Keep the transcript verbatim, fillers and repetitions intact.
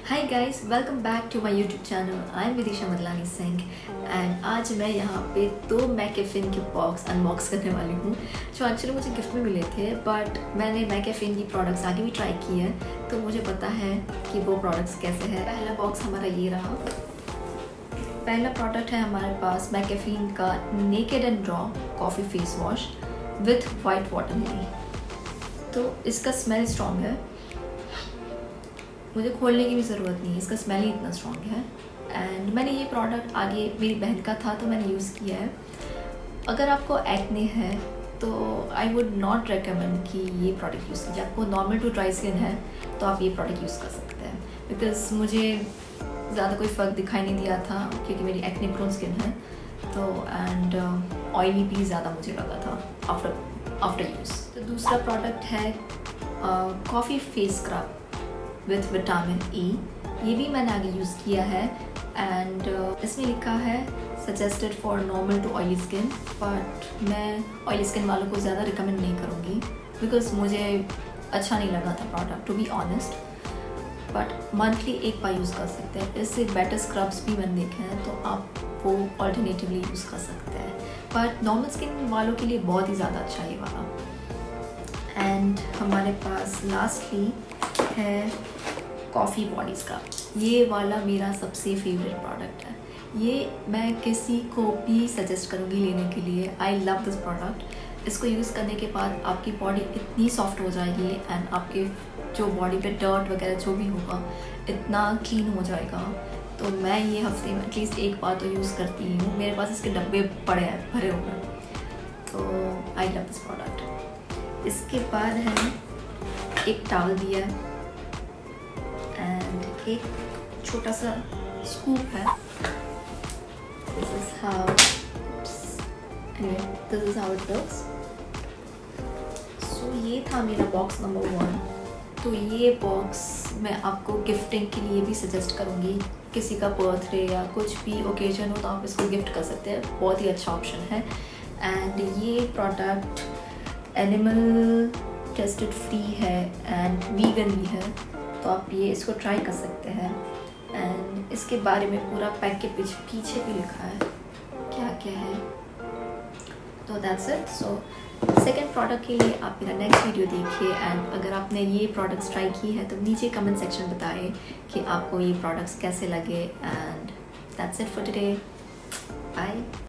Hi guys, welcome back to my YouTube channel. I am Vidisha Madlani Singh and आज मैं यहाँ पे दो मैकेफिन के बॉक्स अनबॉक्स करने वाली हूँ जो एक्चुअली मुझे गिफ्ट में मिले थे, बट मैंने मैकेफिन की प्रोडक्ट्स आगे भी ट्राई की है तो मुझे पता है कि वो प्रोडक्ट्स कैसे हैं। पहला बॉक्स हमारा ये रहा। पहला प्रोडक्ट है हमारे पास मैकेफिन का naked and raw coffee face wash with white water lily. तो इसका स्मेल स्ट्रॉन्ग है, मुझे खोलने की भी ज़रूरत नहीं है, इसका स्मेल ही इतना स्ट्रॉन्ग है। एंड मैंने ये प्रोडक्ट आगे मेरी बहन का था तो मैंने यूज़ किया है। अगर आपको एक्ने है तो आई वुड नॉट रेकमेंड कि ये प्रोडक्ट यूज़ कीजिए। आपको नॉर्मल टू ड्राई स्किन है तो आप ये प्रोडक्ट यूज़ कर सकते हैं, बिकॉज़ मुझे ज़्यादा कोई फ़र्क दिखाई नहीं दिया था क्योंकि मेरी एक्ने प्रोन स्किन है। तो एंड ऑयली भी ज़्यादा मुझे लगा था आफ्टर आफ्टर यूज़। तो दूसरा प्रोडक्ट है coffee face scrub with vitamin E. ये भी मैंने आगे यूज़ किया है एंड uh, इसमें लिखा है suggested for normal to oily skin, but मैं ऑयली स्किन वालों को ज़्यादा रिकमेंड नहीं करूँगी बिकॉज मुझे अच्छा नहीं लगा था product, to be honest. But monthly एक बार यूज़ कर सकते हैं। इससे बेटर स्क्रब्स भी मैंने देखे हैं तो आप वो ऑल्टरनेटिवली यूज़ कर सकते हैं, बट नॉर्मल स्किन वालों के लिए बहुत ही ज़्यादा अच्छा है ये वाला। एंड हमारे पास लास्टली है कॉफ़ी बॉडीज़ का। ये वाला मेरा सबसे फेवरेट प्रोडक्ट है। ये मैं किसी को भी सजेस्ट करूँगी लेने के लिए। I love this product. इसको यूज़ करने के बाद आपकी बॉडी इतनी सॉफ्ट हो जाएगी एंड आपके जो बॉडी पे डर्ट वगैरह जो भी होगा इतना क्लीन हो जाएगा। तो मैं ये हफ्ते में एटलीस्ट एक बार तो यूज़ करती हूँ। मेरे पास इसके डब्बे पड़े हैं भरे हुए। तो आई लव दिस प्रोडक्ट। इसके बाद है एक टॉवल दिया है एंड एक छोटा सा स्कूप है। This is how anyway this is how it looks. So ये था मेरा बॉक्स नंबर वन। तो ये बॉक्स मैं आपको गिफ्टिंग के लिए भी सजेस्ट करूँगी। किसी का बर्थडे या कुछ भी ओकेजन हो तो आप इसको गिफ्ट कर सकते हैं, बहुत ही अच्छा ऑप्शन है। एंड ये प्रोडक्ट एनिमल टेस्टेड फ्री है एंड वीगन भी है, तो आप ये इसको ट्राई कर सकते हैं। एंड इसके बारे में पूरा पैक के पीछे पीछे भी लिखा है क्या क्या है। तो that's it. So second product के लिए आप मेरा नेक्स्ट वीडियो देखिए एंड अगर आपने ये प्रोडक्ट्स ट्राई की है तो नीचे कमेंट सेक्शन में बताएं कि आपको ये प्रोडक्ट्स कैसे लगे। And that's it for today. Bye.